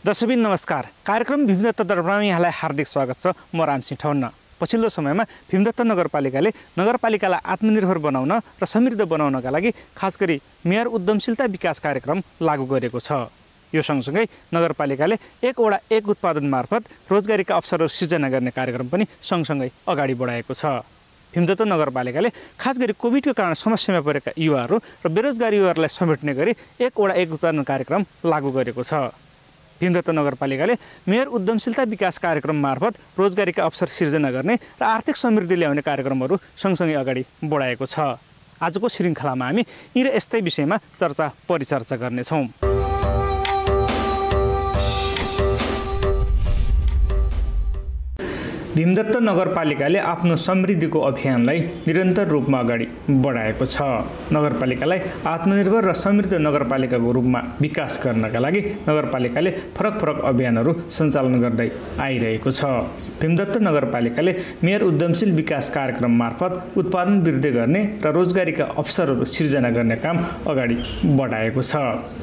दर्शकबिन नमस्कार। कार्यक्रम भीमदत्त दर्पणमा यहाँलाई हार्दिक स्वागत छ। म रामसिंह ठौन्न। पछिल्लो समयमा भीमदत्त नगरपालिकाले नगरपालिकालाई आत्मनिर्भर बनाउन र समृद्ध बनाउनका लागि खास गरी मेयर उद्यमशीलता विकास कार्यक्रम लागू गरेको छ। यो सँगसँगै नगरपालिकाले एकवटा एक उत्पादन मार्फत रोजगारीका अवसरहरू सृजना गर्ने कार्यक्रम पनि सँगसँगै अगाडि बढाएको छ। भीमदत्त नगरपालिकाले खास गरी कोभिडको कारण समस्यामा परेका युवाहरू र बेरोजगार युवाहरूलाई समेट्ने गरी एकवटा एक उत्पादन कार्यक्रम लागू गरेको छ। भीमदत्त नगरपालिकाले मेयर उद्यमशीलता विकास कार्यक्रम मार्फत रोजगारीका अवसर सिर्जना गर्ने र आर्थिक समृद्धि ल्याउने कार्यक्रमहरू सँगसँगै अगाडि बढाएको छ। आजको श्रृङ्खलामा हामी यी र यस्तै विषयमा चर्चा परिचर्चा गर्नेछौँ। भीमदत्त नगरपालिकाले आफ्नो समृद्धिको अभियानलाई निरन्तर रूपमा अगाडि बढाएको छ। नगरपालिकालाई आत्मनिर्भर र समृद्ध नगरपालिकाको रूपमा विकास गर्नका लागि नगरपालिकाले फरक फरक अभियानहरू सञ्चालन गर्दै आइरहेको छ। भीमदत्त नगरपालिकाले मेयर उद्यमशील विकास कार्यक्रम मार्फत उत्पादन वृद्धि गर्ने र रोजगारीका अवसरहरू सिर्जना गर्ने काम अगाडि बढाएको छ।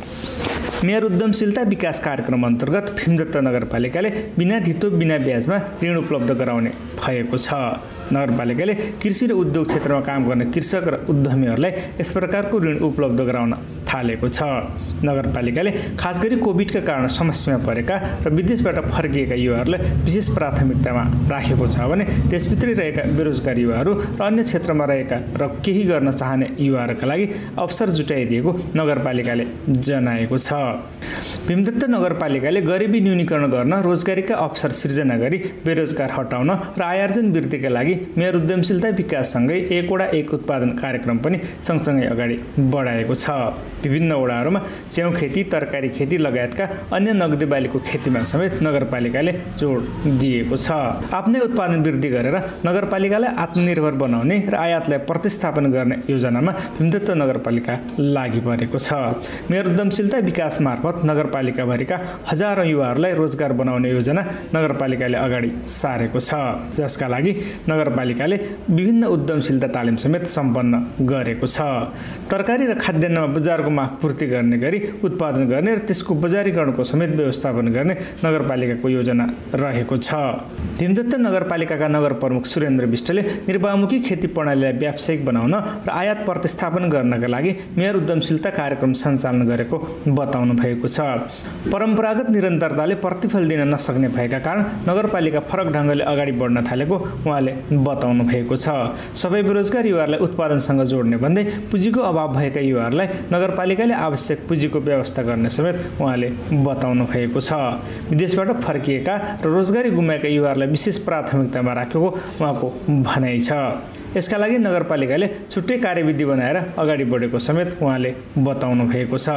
मेयर उद्यमशीलता विकास कार्यक्रम अन्तर्गत भीमदत्त नगरपालिकाले बिना धितो बिना ब्याजमा ऋण उपलब्ध गराउने भएको छ। नगरपालिकाले कृषि र उद्योग क्षेत्रमा काम गर्ने कृषक र उद्यमीहरूलाई यस प्रकारको ऋण उपलब्ध गराउन थालेको छ। नगरपालिकाले खास गरी कोभिडका कारण समस्यामा परेका र विदेशबाट फर्किएका युवाहरूलाई विशेष प्राथमिकतामा राखेको छ भने त्यसभित्रै रहेका बेरोजगार युवाहरू र अन्य क्षेत्रमा रहेका र केही गर्न चाहने युवाहरूका लागि अवसर जुटाइदिएको नगरपालिकाले जनाएको छ। भीमदत्त नगरपालिकाले गरिबी न्यूनीकरण गर्न, रोजगारीका अवसर सिर्जना गरी बेरोजगार हटाउन र आयार्जन वृद्धिका लागि मेयर उद्यमशीलता विकाससँगै एकवटा एक उत्पादन कार्यक्रम पनि सँगसँगै अगाडि बढाएको छ। विभिन्न वडाहरूमा च्याउ खेती, तरकारी खेती लगायतका अन्य नगदी बालीको खेतीमा समेत नगरपालिकाले जोड दिएको छ। आफ्नै उत्पादन वृद्धि गरेर नगरपालिकालाई आत्मनिर्भर बनाउने र आयातलाई प्रतिस्थापन गर्ने योजनामा भीमदत्त नगरपालिका लागि परेको छ। मेयर उद्यमशीलता विकास मार्फत नगरपालिकाभरिका हजारौं युवाहरूलाई रोजगार बनाउने योजना नगरपालिकाले अगाडि सारेको छ, जसका लागि नगरपालिकाले विभिन्न उद्यमशीलता तालिम समेत सम्पन्न गरेको छ। तरकारी र खाद्यान्नमा बजारको माग पूर्ति गर्ने गरी उत्पादन गर्ने र त्यसको बजारीकरणको समेत व्यवस्थापन गर्ने नगरपालिकाको योजना रहेको छ। भीमदत्त नगरपालिकाका नगर प्रमुख सुरेन्द्र विष्टले निर्वाहमुखी खेती प्रणालीलाई व्यावसायिक बनाउन र आयात प्रतिस्थापन गर्नका लागि मेयर उद्यमशीलता कार्यक्रम सञ्चालन गरेको बताउनु भएको छ। परम्परागत निरन्तरताले प्रतिफल दिन नसक्ने भएका कारण नगरपालिका फरक ढङ्गले अगाडि बढ्न थालेको उहाँले बताउनु भएको छ। सबै बेरोजगार युवाहरूलाई उत्पादनसँग जोड्ने भन्दै पुँजीको अभाव भएका युवाहरूलाई नगरपालिकाले आवश्यक पुँजीको व्यवस्था गर्ने समेत उहाँले बताउनु भएको छ। विदेशबाट फर्किएका र रोजगारी गुमाएका युवाहरूलाई विशेष प्राथमिकतामा राखेको उहाँको भनाइ छ। यसका लागि नगरपालिकाले छुट्टै कार्यविधि बनाएर अगाडि बढेको समेत उहाँले बताउनु भएको छ।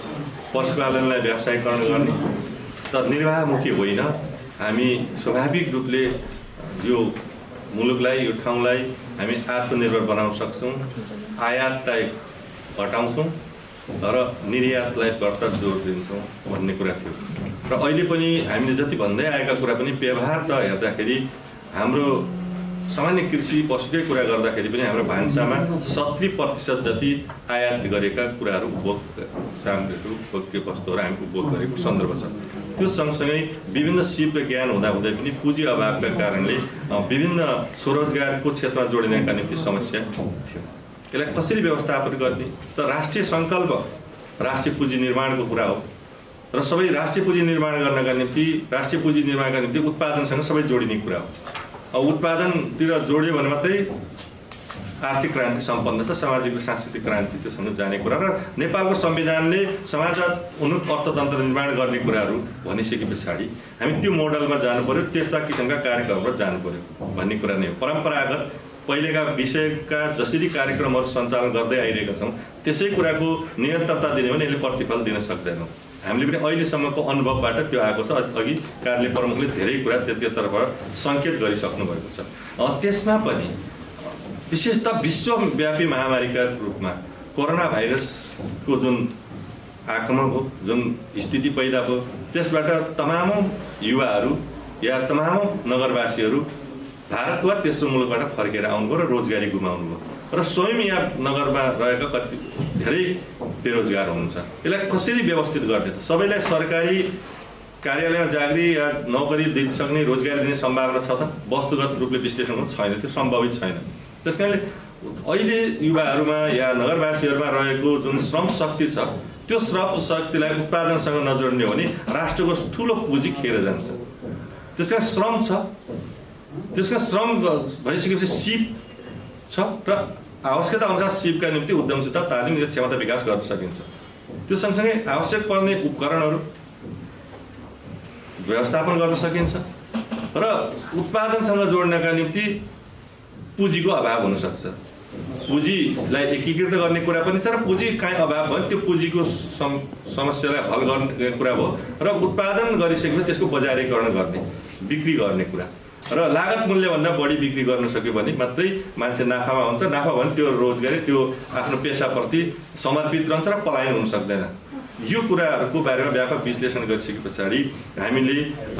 पशुपालनलाई व्यावसायीकरण गर्ने त निर्वाहमुखी होइन, हामी स्वाभाविक रूपले यो मुलुकलाई, यो ठाउँलाई हामी आत्मनिर्भर बनाउन सक्छौँ, आयातलाई घटाउँछौँ र निर्यातलाई बढ्ता जोड दिन्छौँ भन्ने कुरा थियो। र अहिले पनि हामीले जति भन्दै आएका कुरा पनि व्यवहार त हेर्दाखेरि हाम्रो सामान्य कृषि पशुकै कुरा गर्दाखेरि पनि हाम्रो भान्सामा 70% जति आयात गरेका कुराहरू उपभोग सामग्रीहरू, भोग्य वस्तुहरू हामी उपभोग गरेको सन्दर्भ छ। त्यो सँगसँगै विभिन्न सिप र ज्ञान हुँदाहुँदै पनि पुँजी अभावका कारणले विभिन्न स्वरोजगारको क्षेत्रमा जोडिनका निम्ति समस्या थियो। यसलाई कसरी व्यवस्थापन गर्ने त राष्ट्रिय सङ्कल्प राष्ट्रिय पुँजी निर्माणको कुरा हो र सबै राष्ट्रिय पुँजी निर्माण गर्नका निम्ति, राष्ट्रिय पुँजी निर्माणका निम्ति उत्पादनसँग सबै जोडिने कुरा हो। उत्पादनतिर जोड्यो भने मात्रै आर्थिक क्रान्ति सम्पन्न छ, सामाजिक र सांस्कृतिक क्रान्ति त्योसँग जाने कुरा र नेपालको संविधानले समाजवाद उन्मुख अर्थतन्त्र निर्माण गर्ने कुराहरू भनिसके पछाडि हामी त्यो मोडलमा जानु पर्यो, त्यस्ता किसिमका कार्यक्रमबाट जानु पर्यो भन्ने कुरा नै हो। परम्परागत पहिलेका विषयका जसरी कार्यक्रमहरू सञ्चालन गर्दै आइरहेका छौँ त्यसै कुराको निरन्तरता दिने भने यसले प्रतिफल दिन सक्दैनौँ। हामीले पनि अहिलेसम्मको अनुभवबाट त्यो आएको छ। अघि कार्यालय प्रमुखले धेरै कुरा त्यतितर्फबाट सङ्केत गरिसक्नु भएको छ। त्यसमा पनि विशेषतः विश्वव्यापी महामारीका रूपमा कोरोना भाइरसको जुन आक्रमण हो, जुन स्थिति पैदा भयो, त्यसबाट तमामौं युवाहरू या तमामौं नगरवासीहरू भारत वा तेस्रो मुलुकबाट फर्केर आउनुभयो र रोजगारी गुमाउनु भयो र स्वयं यहाँ नगरमा रहेका कति धेरै बेरोजगार हुनुहुन्छ। यसलाई कसरी व्यवस्थित गर्ने त? सबैलाई सरकारी कार्यालयमा जागिरी या नोकरी दिन सक्ने रोजगारी दिने सम्भावना छ त वस्तुगत रूपले विश्लेषण छैन, त्यो सम्भावित छैन। त्यसकारणले अहिले युवाहरूमा या नगरवासीहरूमा रहेको जुन श्रम शक्ति छ त्यो श्रम शक्तिलाई उत्पादनसँग नजोड्ने हो भने राष्ट्रको ठुलो पुँजी खेर जान्छ। त्यसका श्रम छ, त्यसका श्रम भइसकेपछि सिप छ र आवश्यकता अनुसार सिपका निम्ति उद्यमशीलता तालिम र क्षमता विकास गर्न सकिन्छ। त्यो सँगसँगै आवश्यक पर्ने उपकरणहरू व्यवस्थापन गर्न सकिन्छ र उत्पादनसँग जोड्नका निम्ति पुँजीको अभाव हुन सक्छ। पुँजीलाई एकीकृत गर्ने कुरा पनि छ र पुँजी कहीँ अभाव भयो त्यो पुँजीको समस्यालाई हल गर्ने कुरा भयो र उत्पादन गरिसकेपछि त्यसको बजारीकरण गर्ने, बिक्री गर्ने कुरा र लागत मूल्यभन्दा बढी बिक्री गर्न सक्यो भने मात्रै मान्छे नाफामा हुन्छ। नाफा भने त्यो रोजगारी त्यो आफ्नो पेसाप्रति समर्पित रहन्छ र पलायन हुन सक्दैन। यो कुराहरूको बारेमा व्यापक विश्लेषण गरिसके पछाडि हामीले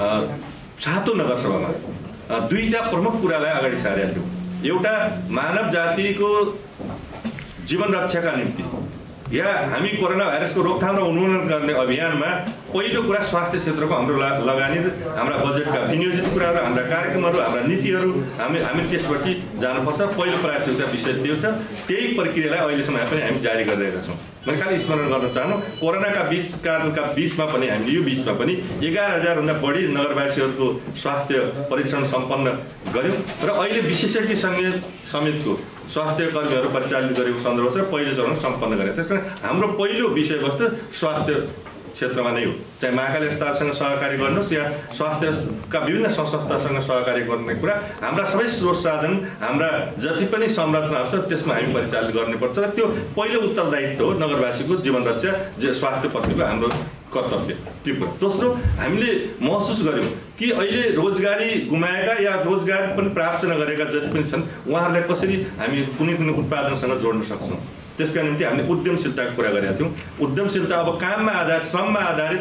7औं नगरसभामा 2टा प्रमुख कुरालाई अगाडि सारेका थियौँ। एउटा मानव जातिको जीवन रक्षाका निम्ति या हामी कोरोना भाइरसको रोकथाम र उन्मूलन गर्ने अभियानमा पहिलो कुरा स्वास्थ्य क्षेत्रको हाम्रो लगानी र हाम्रा बजेटका विनियोजित कुराहरू, हाम्रा कार्यक्रमहरू, हाम्रा नीतिहरू हामी त्यसपछि जानुपर्छ। पहिलो प्राथमिकता विषय त्यो छ। त्यही प्रक्रियालाई अहिलेसम्म पनि हामी जारी गरिरहेका छौँ। मैले खालि स्मरण गर्न चाहनु, कोरोनाका कालका बीचमा पनि हामीले यो बीचमा पनि 11,000 भन्दा बढी नगरवासीहरूको स्वास्थ्य परीक्षण सम्पन्न गर्यौँ र अहिले विशेषज्ञ समेतको स्वास्थ्य कर्मीहरू परिचालित गरेको सन्दर्भ छ पहिलो चरण सम्पन्न गरे। त्यसकारण हाम्रो पहिलो विषयवस्तु स्वास्थ्य क्षेत्रमा नै हो। चाहे महाकाली अस्पतालसँग सहकारी गर्नुहोस् या स्वास्थ्यका विभिन्न संस्थासँग सहकारी गर्ने कुरा, हाम्रा सबै स्रोत साधन, हाम्रा जति पनि संरचनाहरू छ त्यसमा हामी परिचालित गर्नुपर्छ र त्यो पहिलो उत्तरदायित्व हो नगरवासीको जीवन रक्षा स्वास्थ्यप्रतिको हाम्रो कर्तव्य। त्यो कुरा। दोस्रो, हामीले महसुस गर्यौँ कि अहिले रोजगारी गुमाएका या रोजगार पनि प्राप्त नगरेका जति पनि छन् उहाँहरूलाई कसरी हामी कुनै उत्पादनसँग जोड्न सक्छौँ। त्यसका निम्ति हामीले उद्यमशीलताको कुरा गरेका थियौँ। उद्यमशीलता अब काममा आधारित, श्रममा आधारित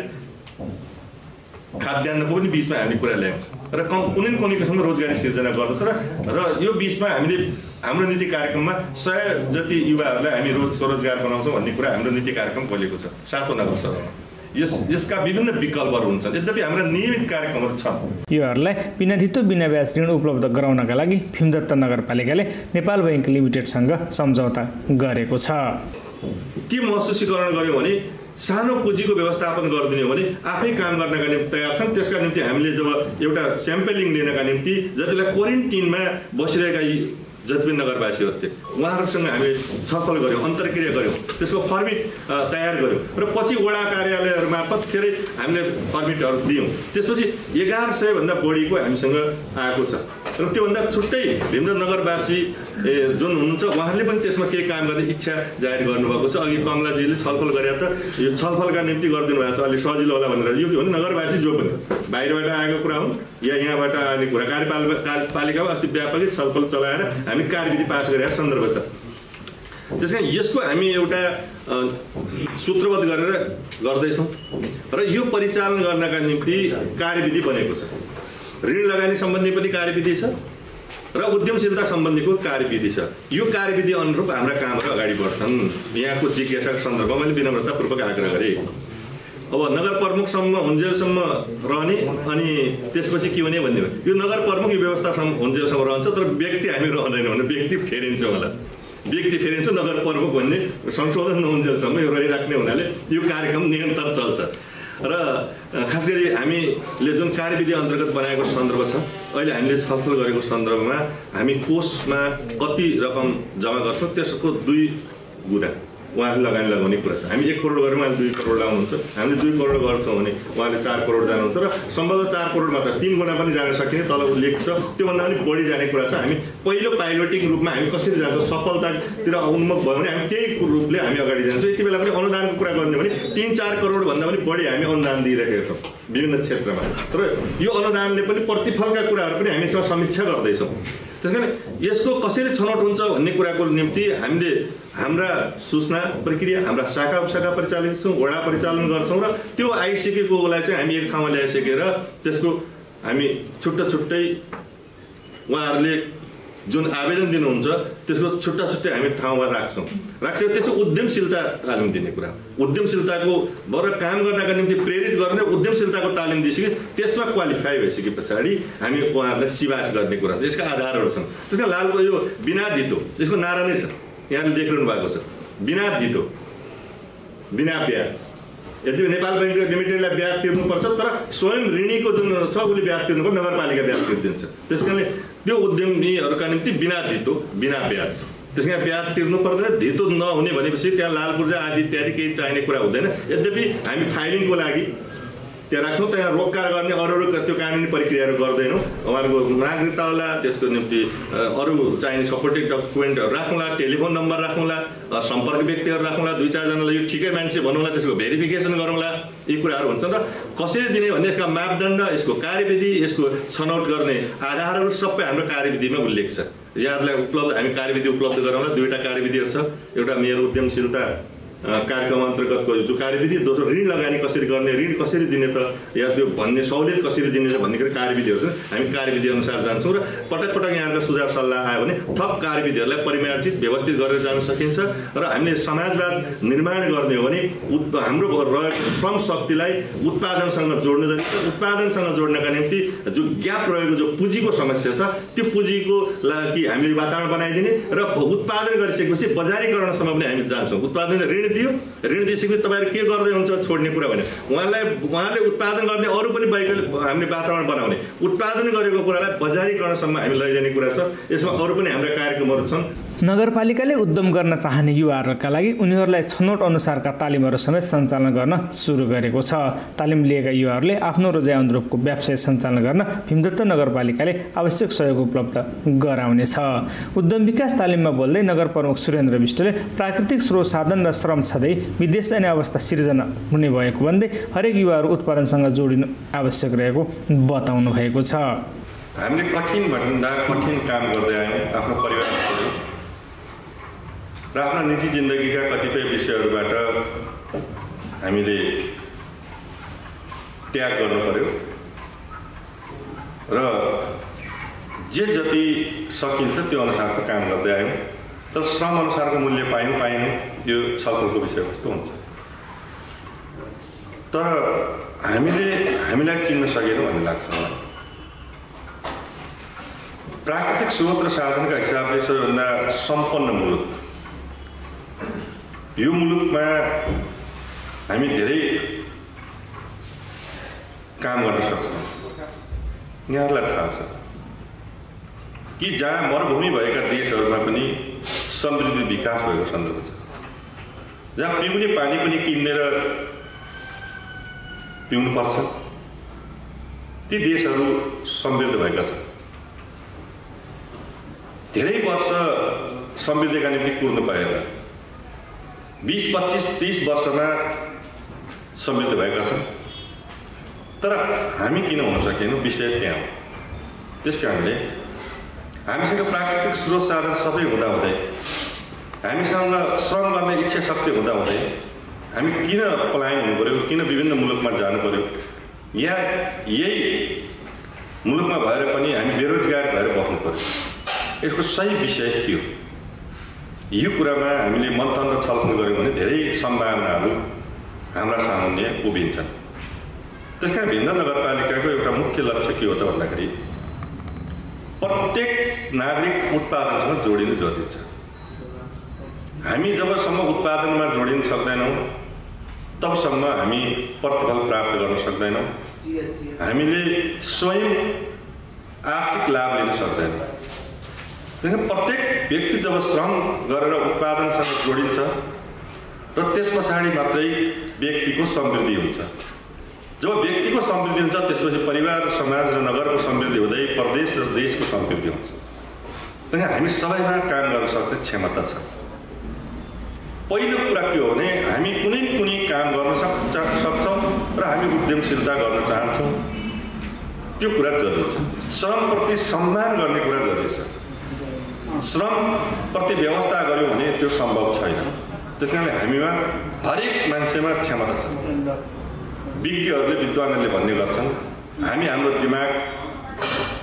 खाद्यान्नको पनि बिचमा हामीले कुरा ल्यायौँ र कुनै किसिमको रोजगारी सिर्जना गर्दछ र यो बिचमा हामीले हाम्रो नीति कार्यक्रममा 100 जति युवाहरूलाई हामी स्वरोजगार बनाउँछौँ भन्ने कुरा हाम्रो नीति कार्यक्रम खोलेको छ 7औं नगरसभामा। यसका विभिन्न विकल्पहरू हुन्छन्, यद्यपि हाम्रा नियमित कार्यक्रमहरू छन्। युवाहरूलाई बिना धितो बिना ब्याज ऋण उपलब्ध गराउनका लागि भीमदत्त नगरपालिकाले नेपाल बैंक लिमिटेडसँग सम्झौता गरेको छ। के महसुसीकरण गर्यौँ भने सानो पुँजीको व्यवस्थापन गरिदिने हो भने आफै काम गर्नका निम्ति तयार छन्। त्यसका निम्ति हामीले जब एउटा स्याम्पलिङ लिनका निम्ति जतिलाई क्वारेन्टिनमा बसिरहेका जति पनि नगरवासीहरू थिए उहाँहरूसँग हामीले छलफल गऱ्यौँ, अन्तर्क्रिया गऱ्यौँ, त्यसको फर्मिट तयार गऱ्यौँ र पछि वडा कार्यालयहरू मार्फत फेरि हामीले फर्मिटहरू दियौँ। त्यसपछि 1100 भन्दा बढीको हामीसँग आएको छ र त्योभन्दा छुट्टै भीमदत्त नगरवासी जुन हुनुहुन्छ उहाँहरूले पनि त्यसमा केही काम गर्ने इच्छा जाहेर गर्नुभएको छ। अघि कमलाजीले छलफल गरे त यो छलफलका निम्ति गरिदिनु भएको छ, अलिक सजिलो होला भनेर। यो के भने नगरवासी जो पनि बाहिरबाट आएको कुरा हुन् या यहाँबाट आउने कुरा, कार्यपालिकामा अस्ति व्यापकै छलफल चलाएर हामी कार्यविधि पास गरेर सन्दर्भ छ। त्यसकारण यसको हामी एउटा सूत्रबद्ध गरेर गर्दैछौँ र यो परिचालन गर्नका निम्ति कार्यविधि बनेको छ। ऋण लगानी सम्बन्धी पनि कार्यविधि छ र उद्यमशीलता सम्बन्धीको कार्यविधि छ। यो कार्यविधि अनुरूप हाम्रा कामहरू अगाडि बढ्छन्। यहाँको जिज्ञासाको सन्दर्भमा मैले विनम्रतापूर्वक आग्रह गरेँ। अब नगर प्रमुखसम्म हुन्जेलसम्म रहने अनि त्यसपछि के हुने भन्ने यो नगर प्रमुख यो व्यवस्थासम्म हुन्जेलसम्म रहन्छ, तर व्यक्ति हामी रहँदैनौँ भने व्यक्ति फेरिन्छौँ होला। व्यक्ति फेरिन्छ, नगर प्रमुख भन्ने संशोधन नहुन्जेलसम्म यो रहिराख्ने हुनाले यो कार्यक्रम निरन्तर चल्छ। र खास गरी हामीले जुन कार्यविधि अन्तर्गत बनाएको सन्दर्भ छ, अहिले हामीले छलफल गरेको सन्दर्भमा हामी कोषमा कति रकम जम्मा गर्छौँ त्यसको 2 गुणा उहाँले लगानी लगाउने कुरा छ। हामी 1 करोड गरेर उहाँले 2 करोड लगाउनुहुन्छ, हामीले 2 करोड गर्छौँ भने उहाँले 4 करोड जानुहुन्छ र सम्भवतः 4 करोड मात्र 3 गुणा पनि जान सकिने तल उल्लेख छ। त्योभन्दा पनि बढी जाने कुरा छ। हामी पहिलो पाइलोटिङ रूपमा हामी कसरी जान्छौँ, सफलतातिर उन्मुख भयो भने हामी त्यही रूपले हामी अगाडि जान्छौँ। यति बेला पनि अनुदानको कुरा गर्ने भने 3-4 करोड भन्दा पनि बढी हामी अनुदान दिइरहेका छौँ विभिन्न क्षेत्रमा। तर यो अनुदानले पनि प्रतिफलका कुराहरू पनि हामीसँग समीक्षा गर्दैछौँ। त्यसकारण यसको कसरी छनौट हुन्छ भन्ने कुराको निम्ति हामीले हाम्रा सूचना प्रक्रिया, हाम्रा शाखा उपशाखा परिचालन गर्छौँ, वडा परिचालन गर्छौँ र त्यो आइसकेकोलाई चाहिँ हामी एक ठाउँमा ल्याइसकेर त्यसको हामी छुट्टै उहाँहरूले जुन आवेदन दिनुहुन्छ त्यसको छुट्टा छुट्टै हामी ठाउँमा राख्छौँ। राख्छौँ त्यसको उद्यमशीलता तालिम दिने कुरा, उद्यमशीलताको बाट काम गर्नका निम्ति प्रेरित गर्ने उद्यमशीलताको तालिम दिइसके त्यसमा क्वालिफाई भइसके पछाडि हामी उहाँहरूलाई सिफारिस गर्ने कुरा छ। यसका आधारहरू छन्। त्यसका लालको यो बिना धितो यसको नारा नै छ, यहाँले देखिरहनु भएको छ, बिना धितो बिना ब्याज। यद्यपि नेपाल बैंक लिमिटेडलाई ब्याज तिर्नुपर्छ तर स्वयं ऋणीको जुन छ उसले ब्याज तिर्नुपर्छ, नगरपालिका ब्याज तिर्दिन्छ। त्यस कारणले त्यो उद्यमीहरूका निम्ति बिना धितो बिना ब्याज, त्यस कारण ब्याज तिर्नु पर्दैन। धितो नहुने भनेपछि त्यहाँ लाल पूर्जा आदि इत्यादि केही चाहिने कुरा हुँदैन। यद्यपि हामी फाइलिङको लागि त्यहाँ राख्छौँ, त्यहाँ रोककार गर्ने अरू त्यो कानुनी प्रक्रियाहरू गर्दैनौँ। उहाँहरूको नागरिकता होला, त्यसको निम्ति अरू चाहिने सपोर्टिङ डकुमेन्टहरू राखौँला, टेलिफोन नम्बर राखौँला, सम्पर्क व्यक्तिहरू राखौँला, 2-4जनालाई यो ठिकै मान्छे भनौँला, त्यसको भेरिफिकेसन गरौँला। यी कुराहरू हुन्छन् र कसरी दिने भन्ने यसका मापदण्ड, यसको कार्यविधि, यसको छनौट गर्ने आधारहरू सबै हाम्रो कार्यविधिमा उल्लेख छ। यहाँहरूलाई उपलब्ध हामी कार्यविधि उपलब्ध गराउँला। 2वटा कार्यविधिहरू छ, एउटा मेयर उद्यमशीलता कार्यक्रम अन्तर्गतको जो कार्यविधि, दोस्रो ऋण लगानी कसरी गर्ने, ऋण कसरी दिने त या त्यो भन्ने सहुलियत कसरी दिने त भन्ने कार्यविधिहरू छ। हामी कार्यविधि अनुसार जान्छौँ र पटक पटक यहाँको सुझाव सल्लाह आयो भने थप कार्यविधिहरूलाई परिमार्जित व्यवस्थित गरेर जान सकिन्छ। र हामीले समाजवाद निर्माण गर्ने हो भने हाम्रो श्रम शक्तिलाई उत्पादनसँग जोड्नु जरुरी छ। उत्पादनसँग जोड्नका निम्ति जो ग्याप रहेको जो पुँजीको समस्या छ त्यो पुँजीको लागि हामीले वातावरण बनाइदिने र उत्पादन गरिसकेपछि बजारीकरणसम्म पनि हामी जान्छौँ। उत्पादन ऋण दियो, ऋण दिइसकेपछि तपाईँहरू के गर्दै हुन्छ छोड्ने कुरा भने उहाँले उत्पादन गर्ने अरू पनि हामीले वातावरण बनाउने, उत्पादन गरेको कुरालाई बजारीकरणसम्म हामी लैजाने कुरा छ। यसमा अरू पनि हाम्रा कार्यक्रमहरू छन्। नगरपालिकाले उद्यम गर्न चाहने युवाहरूका लागि उनीहरूलाई छनौट अनुसारका तालिमहरू समेत सञ्चालन गर्न सुरु गरेको छ। तालिम लिएका युवाहरूले आफ्नो रोजाइ अनुरूपको व्यवसाय सञ्चालन गर्न भीमदत्त नगरपालिकाले आवश्यक सहयोग उपलब्ध गराउनेछ। उद्यम विकास तालिममा बोल्दै नगर प्रमुख सुरेन्द्र विष्टले प्राकृतिक स्रोत साधन र श्रम छँदै विदेश जाने अवस्था सिर्जना हुने भएको भन्दै हरेक युवाहरू उत्पादनसँग जोडिनु आवश्यक रहेको बताउनु भएको छ। हामीले कठिनभन्दा कठिन काम गर्दै आयौँ आफ्नो परिवारहरू र आफ्नो निजी जिन्दगीका कतिपय विषयहरूबाट हामीले त्याग गर्नु पर्यो र जे जति सकिन्छ त्यो अनुसारको काम गर्दै आयौँ। तर श्रम अनुसारको मूल्य पाइनु यो छलफलको विषयवस्तु हुन्छ। तर हामीलाई चिन्न सकेन भन्ने लाग्छ मलाई। प्राकृतिक स्रोत र साधनका हिसाबले सबैभन्दा सम्पन्न मुलुक यो मुलुकमा हामी धेरै काम गर्न सक्छौँ। यहाँहरूलाई थाहा छ कि जहाँ मरुभूमि भएका देशहरूमा पनि समृद्धि विकास भएको सन्दर्भ छ, जहाँ पिउने पानी पनि किनेर पिउनुपर्छ, ती देशहरू समृद्ध भएका छन्। धेरै वर्ष समृद्धिका निम्ति कुर्नु पाएन, 20, 25, 30 वर्षमा समृद्ध भएका छन्। तर हामी किन हुन सकेनौँ? विषय त्यहाँ हो। त्यस कारणले हामीसँग प्राकृतिक स्रोत साधन सबै हुँदाहुँदै, हामीसँग श्रम गर्ने इच्छा शक्ति हुँदाहुँदै हामी किन पलायन हुनु पर्यो, किन विभिन्न मुलुकमा जानु पर्यो? यहाँ यही मुलुकमा भएर पनि हामी बेरोजगार भएर बस्नु पर्यो। यसको सही विषय के हो? यो कुरामा हामीले मन्थन र छलफल गऱ्यौँ भने धेरै सम्भावनाहरू हाम्रा सामुन्ने उभिन्छन्। त्यस कारण भिमदत्त नगरपालिकाको एउटा मुख्य लक्ष्य के हो त भन्दाखेरि प्रत्येक नागरिक उत्पादनसँग जोडिनु जरुरी छ। हामी जबसम्म उत्पादनमा जोडिन सक्दैनौँ तबसम्म हामी प्रतिफल प्राप्त गर्न सक्दैनौँ, हामीले स्वयं आर्थिक लाभ लिन सक्दैनौँ। त्यसैले प्रत्येक व्यक्ति जब श्रम गरेर उत्पादनसँग जोडिन्छ र त्यस पछाडि मात्रै व्यक्तिको समृद्धि हुन्छ। जब व्यक्तिको समृद्धि हुन्छ त्यसपछि परिवार र समाज र नगरको समृद्धि हुँदै प्रदेश र देशको समृद्धि हुन्छ। त्यसैले हामी सबैमा काम गर्न सक्ने क्षमता छ। पहिलो कुरा के हो भने हामी कुनै न कुनै काम गर्न सक्छौँ र हामी उद्यमशीलता गर्न चाहन्छौँ, त्यो कुरा जरुरी छ। श्रमप्रति सम्मान गर्ने कुरा जरुरी छ। श्रमप्रति व्यवस्था गऱ्यौँ भने त्यो सम्भव छैन। त्यस कारणले हामीमा हरेक मान्छेमा क्षमता छ। विज्ञहरूले विद्वानहरूले भन्ने गर्छन् हामी हाम्रो दिमाग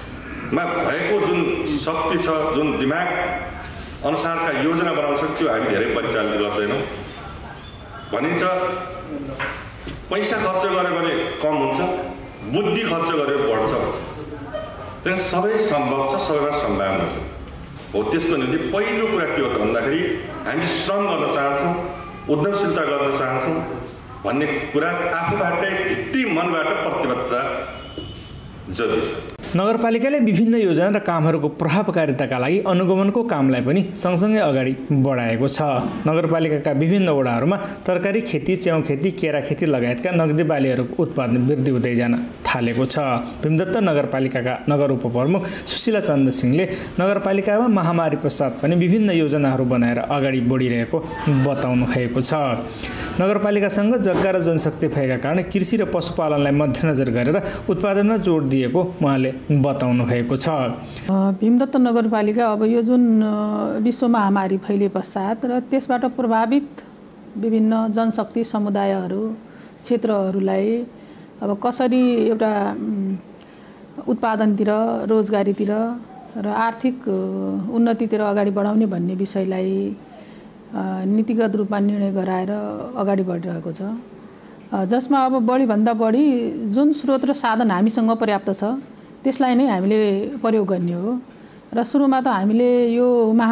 भएको जुन शक्ति छ, जुन दिमाग अनुसारका योजना बनाउन सक्छ, त्यो हामी धेरै परिचालित गर्दैनौँ। भनिन्छ पैसा खर्च गर्यो भने कम हुन्छ, बुद्धि खर्च गर्यो बढ्छ। त्यहाँ सबै सम्भव छ, सबैमा सम्भावना छ। हो त्यसको निम्ति पहिलो कुरा के हो त भन्दाखेरि हामी श्रम गर्न चाहन्छौँ, उद्यमशीलता गर्न चाहन्छौँ भन्ने कुरा आफूबाटै भित्री मनबाट प्रतिबद्धता जरुरी छ। नगरपालिकाले विभिन्न योजना र कामहरूको प्रभावकारिताका लागि अनुगमनको कामलाई पनि सँगसँगै अगाडि बढाएको छ। नगरपालिकाका विभिन्न वडाहरूमा तरकारी खेती, च्याउ खेती, केरा खेती लगायतका नगदी बालीहरूको उत्पादन वृद्धि हुँदै जान थालेको छ। भीमदत्त नगरपालिकाका नगर उपप्रमुख सुशीला चन्द्र सिंहले नगरपालिकामा महामारी पश्चात पनि विभिन्न योजनाहरू बनाएर अगाडि बढिरहेको बताउनु भएको छ। नगरपालिकासँग जग्गा र जनशक्ति भएका कारण कृषि र पशुपालनलाई मध्यनजर गरेर उत्पादनमा जोड दिएको उहाँले बताउनु भएको छ। भीमदत्त नगरपालिका अब यो जुन विश्व महामारी फैले पश्चात र त्यसबाट प्रभावित विभिन्न जनशक्ति समुदायहरू क्षेत्रहरूलाई अब कसरी एउटा उत्पादनतिर, रोजगारीतिर र आर्थिक उन्नतितिर अगाडि बढाउने भन्ने विषयलाई नीतिगत रूपमा निर्णय गराएर अगाडि बढिरहेको छ, जसमा अब बढीभन्दा बढी जुन स्रोत र साधन हामीसँग पर्याप्त छ त्यसलाई नै हामीले प्रयोग गर्ने हो। र सुरुमा त हामीले यो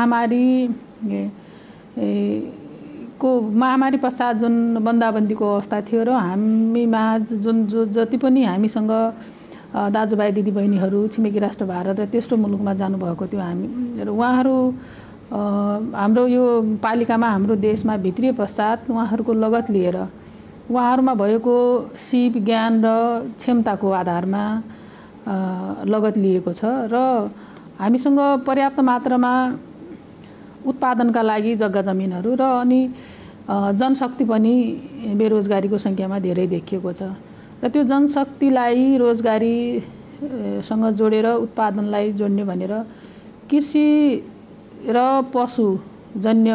महामारी पश्चात जुन बन्दाबन्दीको अवस्था थियो र हामीमा जुन जति पनि हामीसँग दाजुभाइ दिदीबहिनीहरू छिमेकी राष्ट्र भारत र तेस्रो मुलुकमा जानुभएको थियो, हामी र उहाँहरू हाम्रो यो पालिकामा, हाम्रो देशमा भित्रिए पश्चात उहाँहरूको लगत लिएर उहाँहरूमा भएको सिप, ज्ञान र क्षमताको आधारमा लगत लिएको छ र हामीसँग पर्याप्त मात्रामा उत्पादनका लागि जग्गा जमिनहरू र अनि जनशक्ति पनि बेरोजगारीको सङ्ख्यामा धेरै देखिएको छ। र त्यो जनशक्तिलाई रोजगारीसँग जोडेर उत्पादनलाई जोड्ने भनेर कृषि र पशुजन्य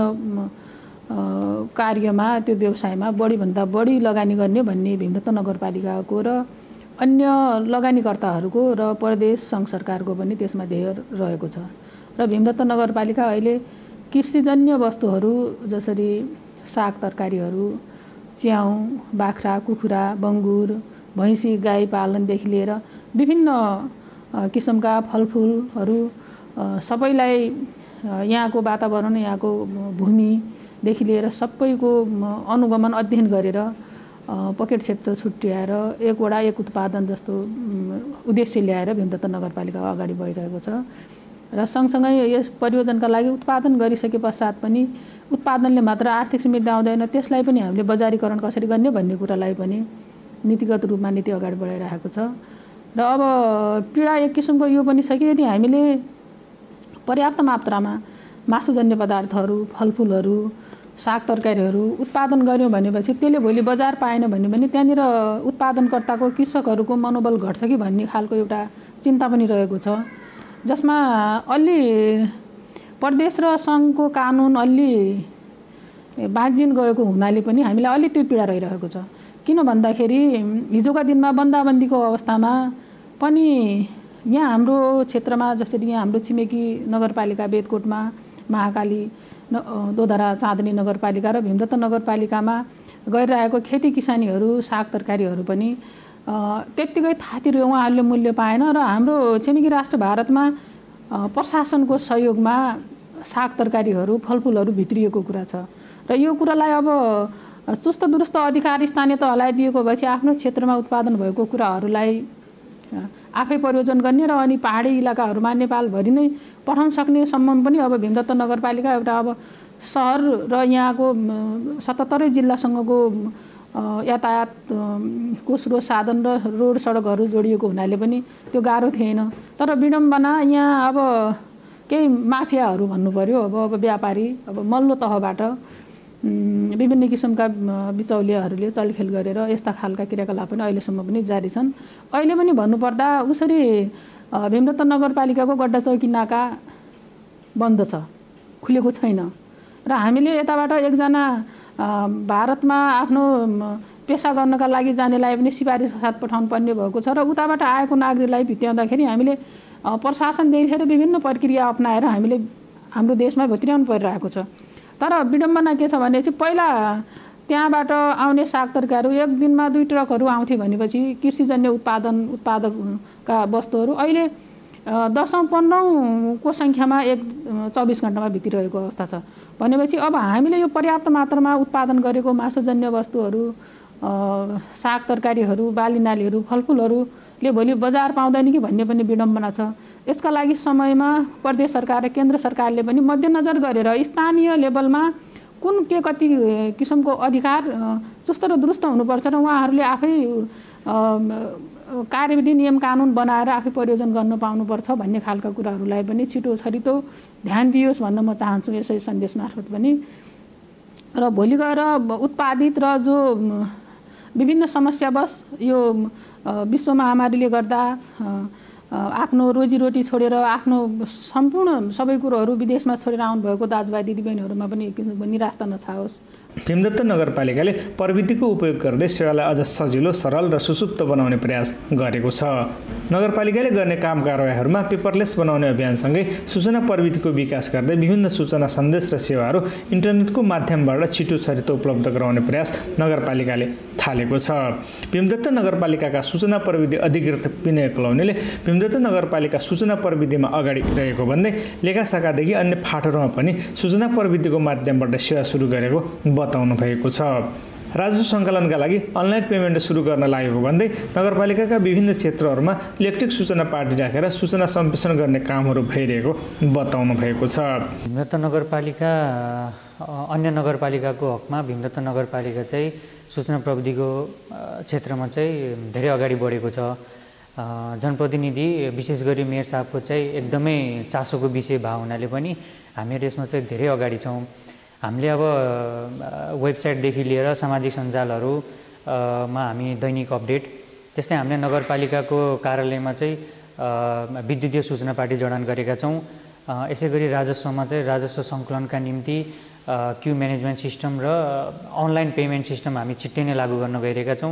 कार्यमा, त्यो व्यवसायमा बढीभन्दा बढी लगानी गर्ने भन्ने भीमदत्त नगरपालिकाको र अन्य लगानीकर्ताहरूको र प्रदेश सङ्घ सरकारको पनि त्यसमा ध्येय रहेको छ। र भीमदत्त नगरपालिका अहिले कृषिजन्य वस्तुहरू जसरी साग तरकारीहरू, च्याउ, बाख्रा, कुखुरा, बङ्गुर, भैँसी, गाई पालनदेखि लिएर विभिन्न किसिमका फलफुलहरू सबैलाई यहाँको वातावरण, यहाँको भूमिदेखि लिएर सबैको अनुगमन अध्ययन गरेर पकेट क्षेत्र छुट्याएर एक वडा एक उत्पादन जस्तो उद्देश्य ल्याएर भीमदत्त नगरपालिका अगाडि बढिरहेको छ। र सँगसँगै यस परियोजनाका लागि उत्पादन गरिसके पश्चात पनि उत्पादनले मात्र आर्थिक समृद्धि आउँदैन, त्यसलाई पनि हामीले बजारीकरण कसरी गर्ने भन्ने कुरालाई पनि नीतिगत रूपमा नीति अगाडि बढाइरहेको छ। र अब पीडा एक किसिमको यो पनि छ कि यदि हामीले पर्याप्त मात्रामा मासुजन्य पदार्थहरू, फलफुलहरू, साग तरकारीहरू उत्पादन गर्यौँ भनेपछि त्यसले भोलि बजार पाएन भने पनि त्यहाँनिर उत्पादनकर्ताको, कृषकहरूको मनोबल घट्छ कि भन्ने खालको एउटा चिन्ता पनि रहेको छ, जसमा अलि प्रदेश र सङ्घको कानुन अलि बाँझिन गएको हुनाले पनि हामीलाई अलि त्यो पीडा रहिरहेको छ। किन भन्दाखेरि हिजोका दिनमा बन्दाबन्दीको अवस्थामा पनि यहाँ हाम्रो क्षेत्रमा, जसरी यहाँ हाम्रो छिमेकी नगरपालिका बेदकोटमा, महाकाली, दोधरा, चाँदनी नगरपालिका र भीमदत्त नगरपालिकामा गरिरहेको खेती किसानीहरू, साग तरकारीहरू पनि त्यत्तिकै थातिर उहाँहरूले मूल्य पाएन। र हाम्रो छिमेकी राष्ट्र भारतमा प्रशासनको सहयोगमा साग तरकारीहरू, फलफुलहरू भित्रिएको कुरा छ। र यो कुरालाई अब चुस्त दुरुस्त अधिकार स्थानीय तहलाई दिएको भएपछि आफ्नो क्षेत्रमा उत्पादन भएको कुराहरूलाई आफै प्रयोजन गर्ने र अनि पहाडी इलाकाहरूमा नेपालभरि नै पठाउन सक्ने सम्म पनि अब भीमदत्त नगरपालिका एउटा अब सहर र यहाँको 77 जिल्लासँगको यातायातको स्रोत साधन र रोड सडकहरू जोडिएको हुनाले पनि त्यो गाह्रो थिएन। तर विडम्बना यहाँ अब केही माफियाहरू भन्नु पर्यो, अब व्यापारी, अब मल्लो तहबाट विभिन्न किसिमका बिचौलियाहरूले चलखेल गरेर यस्ता खालका क्रियाकलाप पनि अहिलेसम्म पनि जारी छन्। अहिले पनि भन्नुपर्दा उसरी भीमदत्त नगरपालिकाको गड्डा चौकी नाका बन्द छ, खुलेको छैन। र हामीले यताबाट एकजना भारतमा आफ्नो पेसा गर्नका लागि जानेलाई पनि सिफारिस साथ पठाउनु पर्ने भएको छ र उताबाट आएको नागरिकलाई भित्याउँदाखेरि हामीले प्रशासनदेखि लिएर विभिन्न प्रक्रिया अपनाएर हामीले हाम्रो देशमा भित्र्याउनु परिरहेको छ। तर विडम्बना के छ भने चाहिँ पहिला त्यहाँबाट आउने साग तरकारीहरू एक दिनमा 2 ट्रकहरू आउँथे भनेपछि कृषिजन्य उत्पादकका वस्तुहरू अहिले 10-15 को सङ्ख्यामा 24 घण्टामा भित्रिरहेको अवस्था छ भनेपछि अब हामीले यो पर्याप्त मात्रामा उत्पादन गरेको मासुजन्य वस्तुहरू, साग तरकारीहरू, बालीनालीहरू, फलफुलहरूले भोलि बजार पाउँदैन कि भन्ने पनि विडम्बना छ। यसका लागि समयमा प्रदेश सरकार र केन्द्र सरकारले पनि मध्यनजर गरेर स्थानीय लेभलमा कुन के कति किसिमको अधिकार चुस्त र दुरुस्त हुनुपर्छ र उहाँहरूले आफै कार्यविधि नियम कानुन बनाएर आफै प्रयोजन गर्न पाउनुपर्छ भन्ने खालका कुराहरूलाई पनि छिटो छरितो ध्यान दियोस् भन्न म चाहन्छु यसै सन्देश मार्फत पनि। र भोलि गएर उत्पादित र जो विभिन्न समस्यावश यो विश्व महामारीले गर्दा आफ्नो रोजीरोटी छोडेर आफ्नो सम्पूर्ण सबै कुरोहरू विदेशमा छोडेर आउनुभएको दाजुभाइ दिदीबहिनीहरूमा पनि निराशा नछाओस्। भीमदत्त नगरपालिकाले प्रविधिको उपयोग गर्दै सेवालाई अझ सजिलो, सरल र सुसुप्त बनाउने प्रयास गरेको छ। नगरपालिकाले गर्ने काम कारबाहीहरूमा पेपरलेस बनाउने अभियानसँगै सूचना प्रविधिको विकास गर्दै विभिन्न सूचना सन्देश र सेवाहरू इन्टरनेटको माध्यमबाट छिटो छरितो उपलब्ध गराउने प्रयास नगरपालिकाले थालेको छ। भीमदत्त नगरपालिकाका सूचना प्रविधि अधिकृत विनय कलौनीले भीमदत्त नगरपालिका सूचना प्रविधिमा अगाडि रहेको भन्दै लेखा शाखादेखि अन्य फाँटहरूमा पनि सूचना प्रविधिको माध्यमबाट सेवा सुरु गरेको बताउनु भएको छ। राजस्व सङ्कलनका लागि अनलाइन पेमेन्ट सुरु गर्न लागेको भन्दै नगरपालिकाका विभिन्न क्षेत्रहरूमा इलेक्ट्रिक सूचना पार्टी राखेर सूचना सम्प्रेषण गर्ने कामहरू भइरहेको बताउनु भएको छ। भीमदत्त नगरपालिका अन्य नगरपालिकाको हकमा भीमदत्त नगरपालिका चाहिँ सूचना प्रविधिको क्षेत्रमा चाहिँ धेरै अगाडि बढेको छ। जनप्रतिनिधि विशेष गरी मेयर साहबको चाहिँ एकदमै चासोको विषय भएको हुनाले पनि हामीहरू यसमा चाहिँ धेरै अगाडि छौँ। हामीले अब वेबसाइटदेखि लिएर सामाजिक सञ्जालहरूमा हामी दैनिक अपडेट, त्यस्तै हामीले नगरपालिकाको कार्यालयमा चाहिँ विद्युतीय सूचना पार्टी जडान गरेका छौँ। यसै गरी राजस्वमा चाहिँ राजस्व सङ्कलनका निम्ति क्यू म्यानेजमेन्ट सिस्टम र अनलाइन पेमेन्ट सिस्टम हामी छिट्टै नै लागू गर्न गइरहेका छौँ।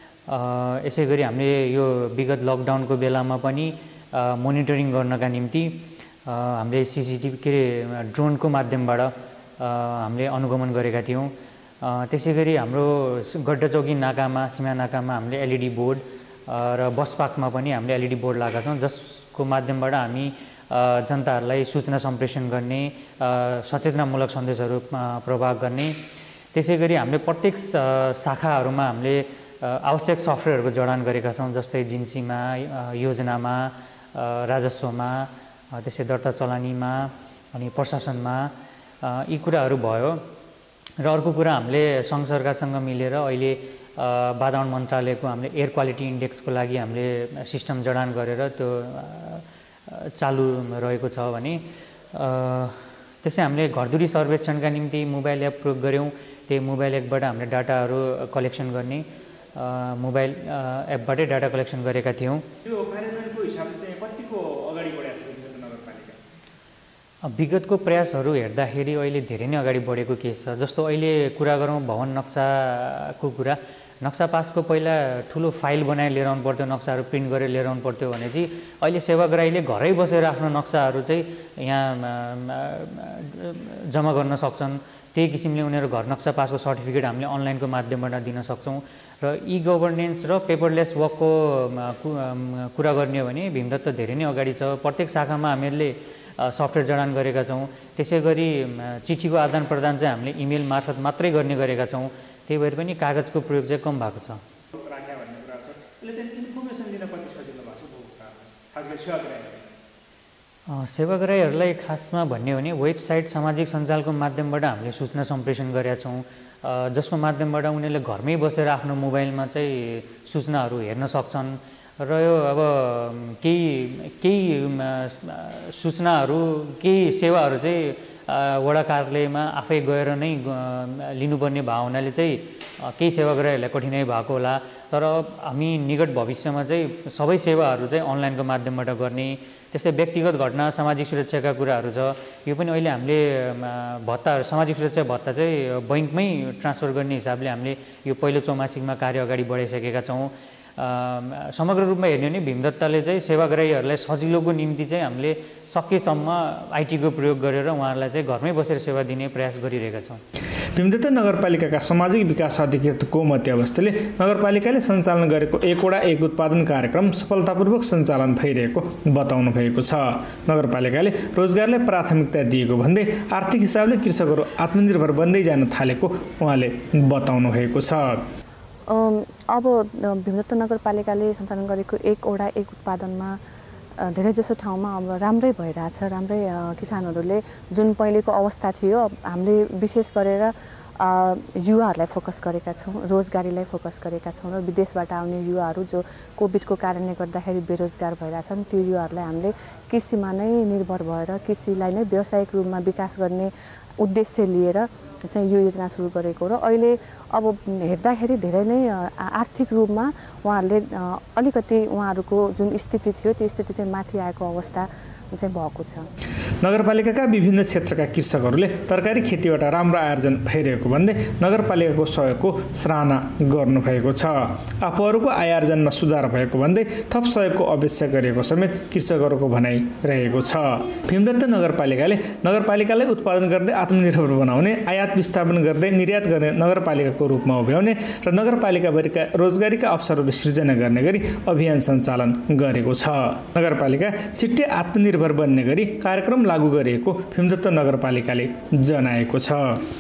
यसै गरी हामीले यो विगत लकडाउनको बेलामा पनि मोनिटरिङ गर्नका निम्ति हामीले CCTV ड्रोनको माध्यमबाट हामीले अनुगमन गरेका थियौँ। त्यसै गरी हाम्रो गड्डाचौकी नाकामा, सीमा नाकामा हामीले LED बोर्ड र बस पार्कमा पनि हामीले LED बोर्ड लगाएका छौँ, जसको माध्यमबाट हामी जनताहरूलाई सूचना सम्प्रेषण गर्ने, सचेतनामूलक सन्देशहरू प्रवाह गर्ने। त्यसै गरी हामीले प्रत्येक शाखाहरूमा हामीले आवश्यक सफ्टवेयरहरूको जडान गरेका छौँ, जस्तै जिन्सीमा, योजनामा, राजस्वमा, त्यसै दर्ता चलानीमा अनि प्रशासनमा यी कुराहरू भयो। र अर्को कुरा हामीले सङ्घ सरकारसँग मिलेर अहिले वातावरण मन्त्रालयको हामीले एयर क्वालिटी इन्डेक्सको लागि हामीले सिस्टम जडान गरेर त्यो चालु रहेको छ भने त्यसै हामीले घरधुरी सर्वेक्षणका निम्ति मोबाइल एप प्रयोग गऱ्यौँ। त्यही मोबाइल एपबाट हामीले डाटाहरू कलेक्सन गर्ने मोबाइल एपबाटै डाटा कलेक्सन गरेका थियौँ। यो कार्यान्वयनको हिसाबले चाहिँ कतिको अगाडि बढेको छ भीमदत्त नगरपालिका? विगतको प्रयासहरू हेर्दाखेरि अहिले धेरै नै अगाडि बढेको केस छ। जस्तो अहिले कुरा गरौँ भवन नक्साको कुरा, नक्सा पासको पहिला ठुलो फाइल बनाएर लिएर आउनु पर्थ्यो, नक्साहरू प्रिन्ट गरेर लिएर आउनु पर्थ्यो भने चाहिँ अहिले सेवाग्राहीले घरै बसेर आफ्नो नक्साहरू चाहिँ यहाँ जम्मा गर्न सक्छन्। त्यही किसिमले उनीहरू घर नक्सा पासको सर्टिफिकेट हामीले अनलाइनको माध्यमबाट दिन सक्छौँ। र गभर्नेन्स र पेपरलेस वर्कको कुरा गर्ने हो भने भीमदत्त धेरै नै अगाडि छ। प्रत्येक शाखामा हामीहरूले सफ्टवेयर जडान गरेका छौँ। त्यसै गरी चिठीको आदान प्रदान चाहिँ हामीले इमेल मार्फत मात्रै गर्ने गरेका छौँ। त्यही भएर पनि कागजको प्रयोग चाहिँ कम भएको छ। सेवाग्राहीहरूलाई खासमा भन्ने हो भने वेबसाइट, सामाजिक सञ्जालको माध्यमबाट हामीले सूचना सम्प्रेषण गरेका छौँ, जसको माध्यमबाट उनीहरूले घरमै बसेर आफ्नो मोबाइलमा चाहिँ सूचनाहरू हेर्न सक्छन्। र यो अब केही सूचनाहरू, केही सेवाहरू चाहिँ वडा कार्यालयमा आफै गएर नै लिनुपर्ने भएको हुनाले चाहिँ केही सेवाग्राहीहरूलाई कठिनाइ भएको होला। तर हामी निकट भविष्यमा चाहिँ सबै सेवाहरू चाहिँ अनलाइनको माध्यमबाट गर्ने। त्यस्तै व्यक्तिगत घटना, सामाजिक सुरक्षाका कुराहरू छ। यो पनि अहिले हामीले भत्ताहरू, सामाजिक सुरक्षा भत्ता चाहिँ बैङ्कमै ट्रान्सफर गर्ने हिसाबले हामीले यो पहिलो चौमासिकमा कार्य अगाडि बढाइसकेका छौँ। समग्र रूपमा हेर्ने हो भने भीमदत्तले चाहिँ सेवाग्राहीहरूलाई सजिलोको निम्ति चाहिँ हामीले सकेसम्म आइटीको प्रयोग गरेर उहाँहरूलाई चाहिँ घरमै बसेर सेवा दिने प्रयास गरिरहेका छौँ। भीमदत्त नगरपालिकाका सामाजिक विकास अधिकृत कोमती अवस्थीले नगरपालिकाले सञ्चालन गरेको एकवटा एक उत्पादन कार्यक्रम सफलतापूर्वक सञ्चालन भइरहेको बताउनु भएको छ। नगरपालिकाले रोजगारलाई प्राथमिकता दिएको भन्दै आर्थिक हिसाबले कृषकहरू आत्मनिर्भर बन्दै जान थालेको उहाँले बताउनु भएको छ। अब भीमदत्त नगरपालिकाले सञ्चालन गरेको एकवटा एक उत्पादनमा धेरै जसो ठाउँमा अब राम्रै भइरहेछ। राम्रै किसानहरूले जुन पहिलेको अवस्था थियो हामीले विशेष गरेर युवाहरूलाई फोकस गरेका छौँ, रोजगारीलाई फोकस गरेका छौँ र विदेशबाट आउने युवाहरू जो कोभिडको कारणले गर्दाखेरि बेरोजगार भइरहेछन् त्यो युवाहरूलाई हामीले कृषिमा नै निर्भर भएर कृषिलाई नै व्यावसायिक रूपमा विकास गर्ने उद्देश्य लिएर चाहिँ यो योजना सुरु गरेको र अहिले अब हेर्दाखेरि धेरै नै आर्थिक रूपमा उहाँहरूले अलिकति उहाँहरूको जुन स्थिति थियो त्यो स्थिति चाहिँ माथि आएको अवस्था चाहिँ भएको छ। नगरपालिकाका विभिन्न क्षेत्रका कृषकहरूले तरकारी खेतीबाट राम्रो आर्जन भइरहेको भन्दै नगरपालिकाको सहयोगको सराहना गर्नुभएको छ। आफूहरूको आय आर्जनमा सुधार भएको भन्दै थप सहयोगको अपेक्षा गरेको समेत कृषकहरूको भनाइ रहेको छ। भीमदत्त नगरपालिकालाई उत्पादन गर्दै आत्मनिर्भर बनाउने, आयात विस्थापन गर्दै निर्यात गर्ने नगरपालिकाको रूपमा उभ्याउने र नगरपालिकाभरिका रोजगारीका अवसरहरू सृजना गर्ने गरी अभियान सञ्चालन गरेको छ। नगरपालिका छिट्टै आत्मनिर्भर बन्ने गरी कार्यक्रम लागू गरिएको भीमदत्त नगरपालिकाले जनाएको छ।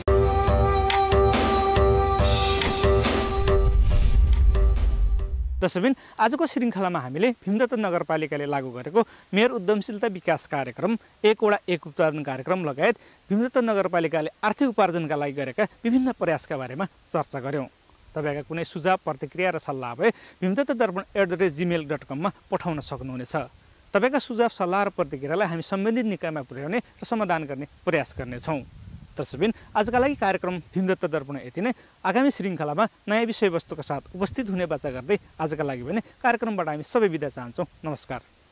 दर्शकबिन, आजको श्रृङ्खलामा हामीले भीमदत्त नगरपालिकाले लागू गरेको मेयर उद्यमशीलता विकास कार्यक्रम, एकवटा एक उत्पादन कार्यक्रम लगायत भीमदत्त नगरपालिकाले आर्थिक उपार्जनका लागि गरेका विभिन्न प्रयासका बारेमा चर्चा गऱ्यौँ। तपाईँका कुनै सुझाव, प्रतिक्रिया र सल्लाह भए vimdattarpan@gmail.com मा पठाउन सक्नुहुनेछ। तपाईँका सुझाव, सल्लाह र प्रतिक्रियालाई हामी सम्बन्धित निकायमा पुर्याउने र समाधान गर्ने प्रयास गर्नेछौँ। दर्शकबिन, आजका लागि कार्यक्रम भीमदत्त दर्पण यति नै। आगामी श्रृङ्खलामा नयाँ विषयवस्तुका साथ उपस्थित हुने बाचा गर्दै आजका लागि भने कार्यक्रमबाट हामी सबै बिदा चाहन्छौँ। नमस्कार।